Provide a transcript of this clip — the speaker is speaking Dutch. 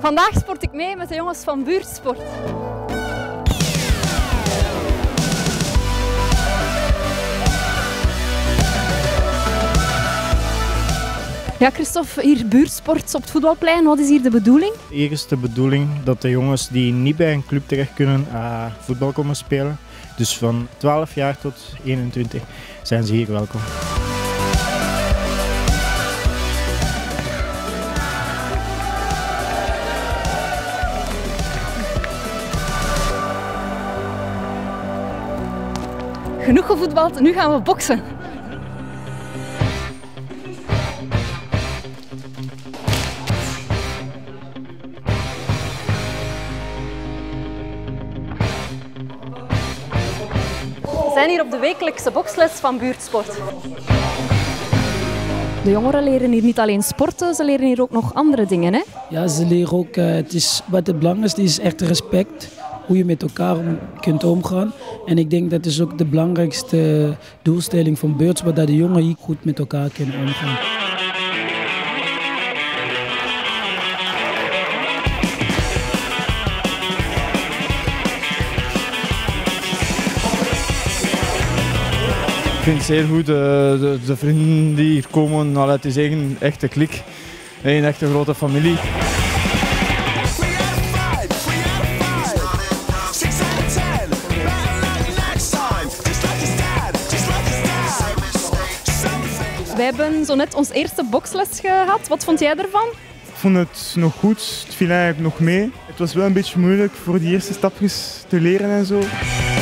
Vandaag sport ik mee met de jongens van Buurtsport. Ja, Christophe, hier Buurtsport op het voetbalplein. Wat is hier de bedoeling? Hier is de bedoeling dat de jongens die niet bij een club terecht kunnen voetbal komen spelen. Dus van 12 jaar tot 21 zijn ze hier welkom. Genoeg gevoetbald, nu gaan we boksen. We zijn hier op de wekelijkse boksles van Buurtsport. De jongeren leren hier niet alleen sporten, ze leren hier ook nog andere dingen, hè? Ja, ze leren ook, wat het belangrijkste is echt respect. Hoe je met elkaar kunt omgaan. En ik denk dat is ook de belangrijkste doelstelling van Buurtsport, dat de jongeren hier goed met elkaar kunnen omgaan. Ik vind het zeer goed, de vrienden die hier komen, het is een echte klik, een echte grote familie. Wij hebben zo net ons eerste boksles gehad. Wat vond jij ervan? Ik vond het nog goed, het viel eigenlijk nog mee. Het was wel een beetje moeilijk voor die eerste stapjes te leren en zo.